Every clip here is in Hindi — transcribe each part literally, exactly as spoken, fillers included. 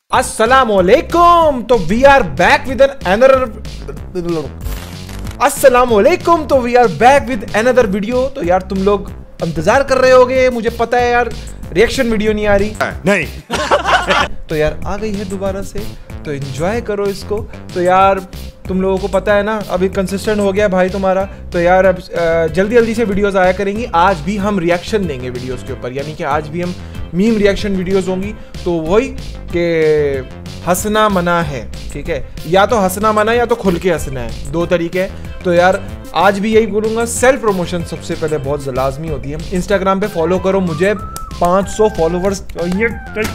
अस्सलामुअलैकुम। तो we are back with an another अस्सलामुअलैकुम तो we are back with another video. तो यार तुम लोग इंतजार कर रहे होगे, मुझे पता है यार, रिएक्शन वीडियो नहीं आ रही नहीं तो यार आ गई है दोबारा से, तो एंजॉय करो इसको। तो यार तुम लोगों को पता है ना, अभी कंसिस्टेंट हो गया भाई तुम्हारा, तो यार अब जल्दी जल्दी से वीडियोस आया करेंगी। आज भी हम रिएक्शन देंगे वीडियोस के ऊपर, यानी कि आज भी हम मीम रिएक्शन वीडियोस होंगी। तो वही कि हंसना मना है, ठीक है, या तो हंसना मना या तो खुल के हंसना है, दो तरीके हैं। तो यार आज भी यही बोलूँगा, सेल्फ प्रमोशन सबसे पहले बहुत लाजमी होती है। इंस्टाग्राम पे फॉलो करो मुझे, पाँच सौ फॉलोवर्स चाहिए।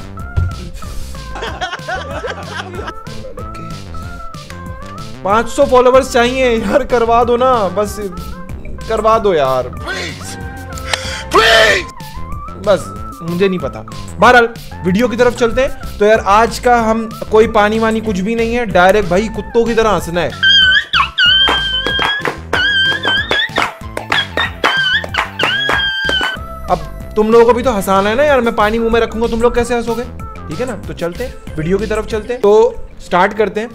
पाँच सौ फॉलोवर्स चाहिए यार, करवा दो ना, बस करवा दो यार प्लीज प्लीज, बस मुझे नहीं पता। बहरहाल वीडियो की तरफ चलते हैं। तो यार आज का हम कोई पानी वानी कुछ भी नहीं है, डायरेक्ट भाई कुत्तों की तरह हंसना है। अब तुम लोगों को भी तो हंसाना है ना यार, मैं पानी मुंह में रखूंगा तुम लोग कैसे हंसोगे, ठीक है ना। तो चलते हैं वीडियो की तरफ चलते हैं, तो स्टार्ट करते हैं।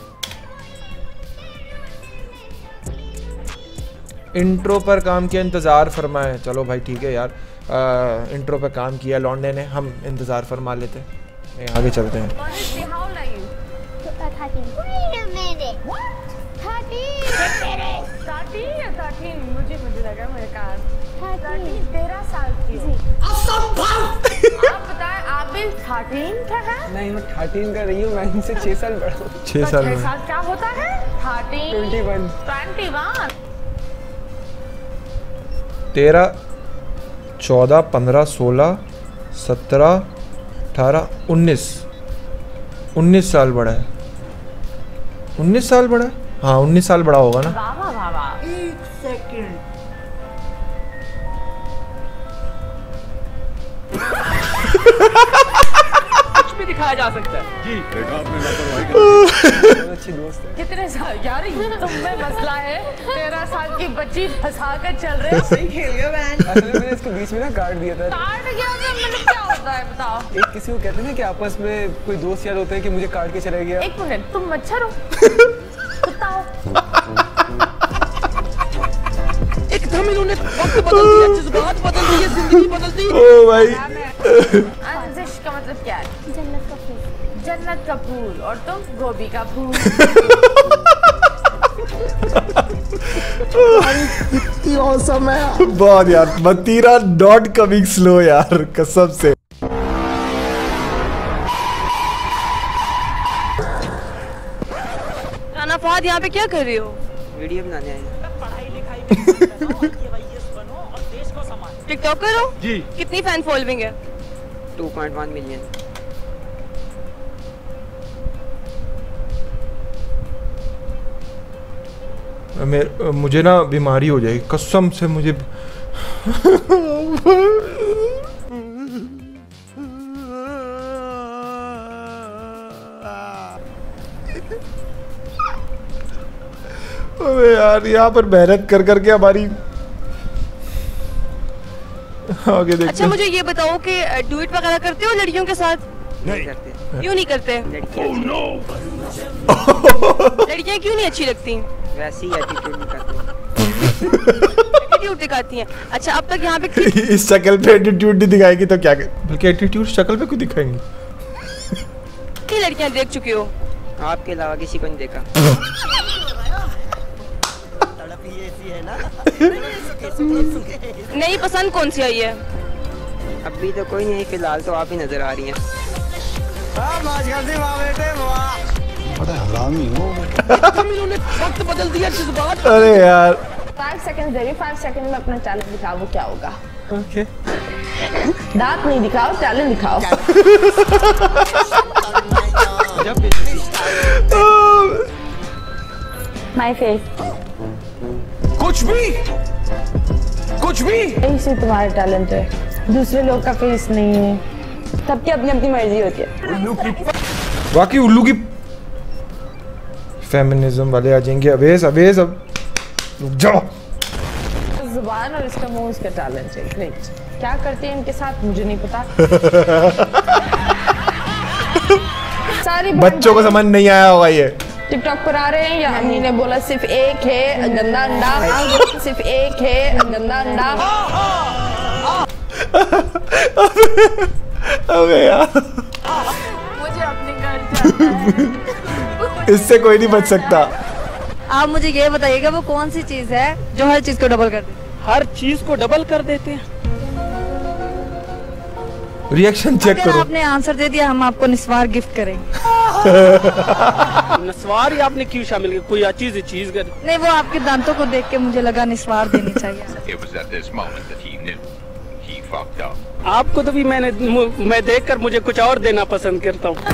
इंट्रो पर काम किया, इंतजार फरमाए। चलो भाई ठीक है यार, आ, इंट्रो पर काम किया लॉन्डे ने, हम इंतजार फरमा लेते हैं, आगे चलते हैं। मुझे मुझे लगा मेरे कार तेरह साल की आप बताएं, आप भी थर्टीन का है? नहीं, मैं थर्टीन का रही हूँ, मैं इनसे छह साल बड़ा हूँ। छह साल छह साल क्या होता है? Thirteen twenty one twenty one तेरह चौदह पंद्रह सोलह सत्रह अठारह उन्नीस उन्नीस साल बड़ा है। उन्नीस साल बड़ा है, हाँ उन्नीस साल बड़ा होगा ना। वाह वाह वाह, एक सेकंड कुछ भी दिखाया जा सकता है जी। अच्छी दोस्त है। कितने साल यार, तुम में मसला है, तेरह साल की बच्ची फंसा कर चल रहे हो। सही खेल गया मैन। असल में मैंने इसको बीच में ना काट दिया था। काट गया तो मतलब क्या होता है बताओ? एक किसी को कहते हैं ना कि आपस में कोई दोस्त यार होता है कि मुझे काट के चला गया। एक मिनट, तुम मच्छर हो? कुत्ता हो? एकदम इन्होंने वक्त बदल दिया, जज्बात बदल दिए, जिंदगी बदल दी। ओ भाई अंजिश का मतलब क्या है? जन्नत का फूल। जन्नत का फूल, और तुम गोभी का फूल। कितनी औसम है बहुत यार, मतीरा डॉट कमिंग स्लो यार, कसम से। राना फहद यहाँ पे क्या कर रही हो? वीडियो बनाने आए। टिकटॉकर हो जी। कितनी फैन फॉलोइंग है? Two point one million. मेरे मुझे ना बीमारी हो जाएगी कसम से, मुझे अबे यार यहाँ पर मेहनत कर करके हमारी आगे देखते। अच्छा मुझे ये बताओ कि डुएट वगैरह करते हो लड़कियों के साथ? नहीं करते। क्यों नहीं करते? लड़कियां लड़कियां क्यों नहीं अच्छी लगती? वैसे ही एटीट्यूड दिखाती एटीट्यूड दिखाती हैं। अच्छा अब तक यहाँ पे इस शक्ल पे एटीट्यूड नहीं दिखाएगी तो क्या, बल्कि एटीट्यूड शक्ल पे क्यों दिखाएंगी? कितनी लड़कियां देख चुके हो? आपके अलावा किसी को नहीं देखा। नहीं पसंद कौन सी आई है? अभी तो कोई नहीं, फिलहाल तो आप ही नजर आ रही हैं। बड़ा हरामी हो। वक्त बदल दिया, जज्बात। अरे यार फाइव सेकंड देगी, फाइव सेकंड में अपना टैलेंट दिखाओ, वो क्या होगा? ओके दांत नहीं दिखाओ, टैलेंट दिखाओ। My face. कुछ भी कुछ भी यही से तुम्हारा टैलेंट है, दूसरे लोग का फेस नहीं है। सबकी अपनी अपनी मर्जी होती है। बाकी उल्लू की फेमिनिज्म वाले आ जाएंगे। अवेज अवेज अब रुक जाओ। जुबान और इसका मुंह, इसका टैलेंट है। ग्रेट। क्या करते हैं इनके साथ मुझे नहीं पता। सारी बच्चों को समझ नहीं आया होगा ये। टिकटॉक पर आ रहे हैं या अम्मी ने बोला सिर्फ एक है गंदा अंडा, सिर्फ एक है गंदा अंडा। अबे यार मुझे अपने घर जाना है। इससे कोई नहीं बच सकता। आप मुझे ये बताइएगा वो कौन सी चीज है जो हर चीज को डबल कर देती है? हर चीज को डबल कर देते हैं। रिएक्शन चेक अगर करो। आपने आंसर दे दिया हम आपको निस्वार गिफ्ट करेंगे। नस्वार ही आपने क्यों शामिल किया? कोई चीज चीज कर नहीं, वो आपके दांतों को देख के मुझे लगा निस्वार देनी चाहिए। It was at this moment that he knew he fucked up. आपको तो भी मैंने मैं देखकर मुझे कुछ और देना पसंद करता हूँ।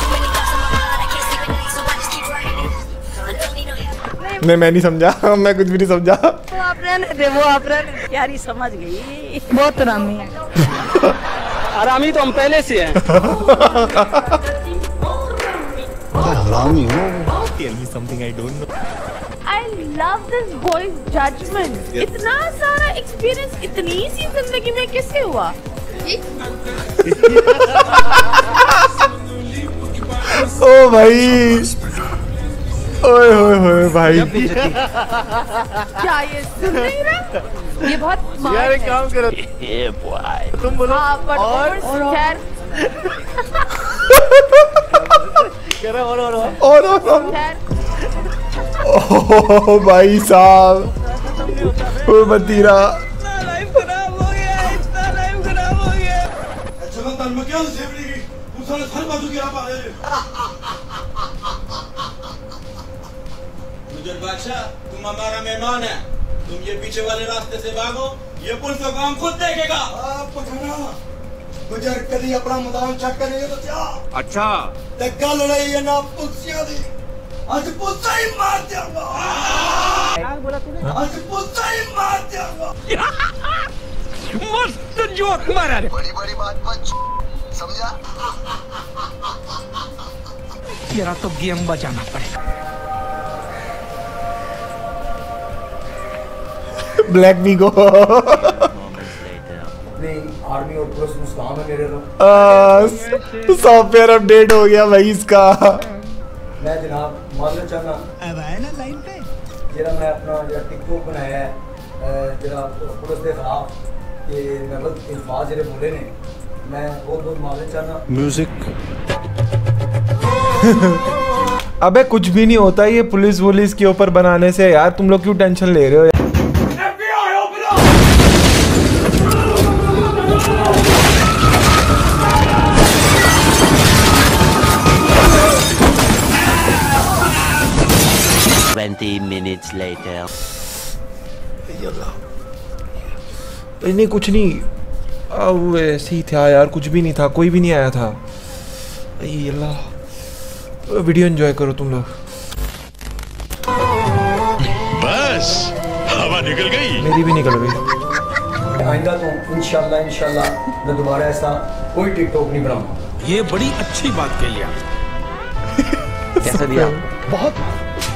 नहीं मैं नहीं समझा, मैं कुछ भी नहीं समझा। वो आप रहने दे, वो आप रहने दे। यारी समझ गई, बहुत हरामी है। आरामी तो हम पहले से हैं। हरामी हो। Tell me something I don't know. I love this boy's judgment. इतना सारा एक्सपीरियंस इतनी सी जिंदगी में किससे हुआ? ओ भाई, ओए होए होए भाई। क्या ये सुन नहीं रहा? ये बहुत स्मार्ट है। काम करो। तुम बोलो। हाँ, but और खैर और और और और और खैर ओ भाई साहब, ओ बतीरा। लाइफ खराब हो गया, इतना लाइफ खराब हो गया। चलो तन में क्या सेवड़ी की तू सारे हर बाजू गिरा पा रहे। गुजर बादशाह तुम हमारा मेहमान है, तुम ये पीछे वाले रास्ते से भागो, ये पुलिस का काम खुद देखेगा। आप पठाना गुजर कभी अपना मैदान चेक करेंगे तो क्या? अच्छा ते गल रही है ना पुलिसिया दी, आज पुलिस ही मार दूंगा। क्या बोला तूने? आज पुलिस ही मार दूंगा। मस्त जोक मारा रे। बड़ी बड़ी बात मत समझा। तेरा तो गेम बजाना पड़ेगा। ब्लैक मीगो। आर्मी और पुलिस मुस्कान है मेरे तो। सॉफ्टवेयर अपडेट हो गया भाई इसका। मैं जनाब मालूम चाहना अब आए ना लाइन पे जरा मैं अपना जरा टिकटॉक बनाया है जरा पुलिस के खिलाफ कि गलत अल्फाज जरे बोले ने, मैं बहुत बहुत मालूम चाहना। म्यूजिक अबे कुछ भी नहीं होता ये पुलिस वुलिस के ऊपर बनाने से यार, तुम लोग क्यों टेंशन ले रहे हो? Twenty minutes later. नहीं कुछ नहीं, अब ऐसे ही था यार, कुछ भी नहीं था, कोई भी नहीं आया था। अल्लाह, वीडियो एंजॉय करो तुम लोग। बस हवा निकल गई। मेरी भी निकल गई। आइंदा तो इंशाल्लाह इंशाल्लाह मैं दोबारा ऐसा कोई टिकटॉक नहीं बनाऊंगा। ये बड़ी अच्छी बात कही आप। कैसा दिया? बहुत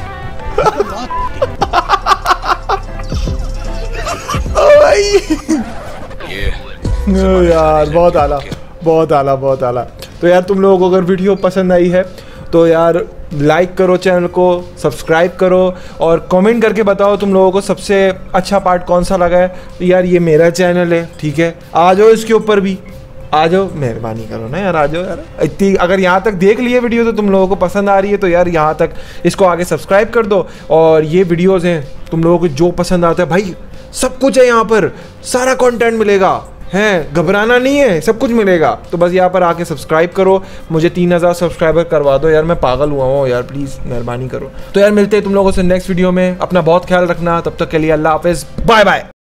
ओ यार बहुत आला, बहुत आला, बहुत आला। तो यार तुम लोगों को अगर वीडियो पसंद आई है तो यार लाइक करो, चैनल को सब्सक्राइब करो और कमेंट करके बताओ तुम लोगों को सबसे अच्छा पार्ट कौन सा लगा है। तो यार ये मेरा चैनल है, ठीक है, आ जाओ इसके ऊपर भी, आ जाओ, मेहरबानी करो ना यार, आ जाओ यार। इतनी अगर यहाँ तक देख लिए वीडियो तो तुम लोगों को पसंद आ रही है तो यार यहाँ तक इसको आगे सब्सक्राइब कर दो। और ये वीडियोज़ हैं तुम लोगों को जो पसंद आता है भाई, सब कुछ है यहाँ पर, सारा कंटेंट मिलेगा, हैं, घबराना नहीं है, सब कुछ मिलेगा। तो बस यहाँ पर आके सब्सक्राइब करो, मुझे तीन हज़ार सब्सक्राइबर करवा दो यार, मैं पागल हुआ हूँ यार, प्लीज़ मेहरबानी करो। तो यार मिलते हैं तुम लोगों से नेक्स्ट वीडियो में, अपना बहुत ख्याल रखना, तब तक के लिए अल्लाह हाफिज़, बाय बाय।